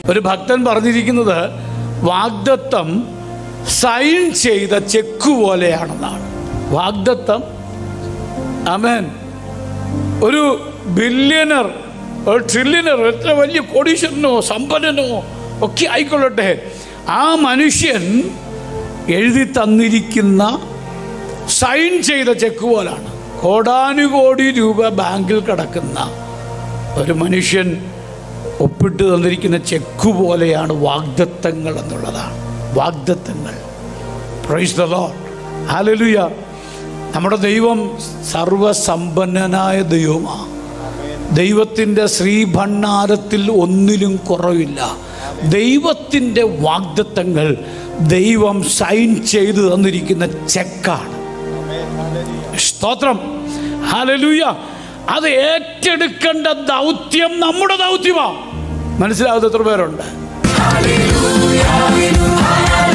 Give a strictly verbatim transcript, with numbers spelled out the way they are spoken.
ഒരു ഭക്തൻ പറഞ്ഞിരിക്കുന്നത് വാഗ്ദത്തം സൈൻ ചെയ്ത ചെക്ക് പോലെയാണെന്നാണ്. വാഗ്ദത്തം, ആമേൻ, ഒരു ബില്യണർ, ഒരു ട്രില്യണർ, എത്ര വലിയ കോടീശ്വരനോ സമ്പന്നനോ ഒക്കെ ആയിക്കൊള്ളട്ടെ, ആ മനുഷ്യൻ എഴുതി തന്നിരിക്കുന്ന സൈൻ ചെയ്ത ചെക്ക് പോലാണ്. കോടാനുകോടി രൂപ ബാങ്കിൽ കിടക്കുന്ന ഒരു മനുഷ്യൻ ഒപ്പിട്ട് തന്നിരിക്കുന്ന ചെക്ക് പോലെയാണ് വാഗ്ദത്തങ്ങൾ എന്നുള്ളതാണ്. വാഗ്ദത്തങ്ങൾ. Praise the lord. ഹല്ലേലൂയ. നമ്മുടെ ദൈവം സർവസമ്പന്നനായ ദൈവമാണ്. ദൈവത്തിൻ്റെ ശ്രീഭണ്ഡാരത്തിൽ ഒന്നിലും കുറവില്ല. ദൈവത്തിൻ്റെ വാഗ്ദത്തങ്ങൾ ദൈവം സൈൻ ചെയ്തു തന്നിരിക്കുന്ന ചെക്കാണ്. സ്തോത്രം. ഹല്ലേലൂയ. അത് ഏറ്റെടുക്കേണ്ട ദൗത്യം നമ്മുടെ ദൗത്യമാണ്. മനസ്സിലാവുന്ന എത്ര പേരുണ്ട്?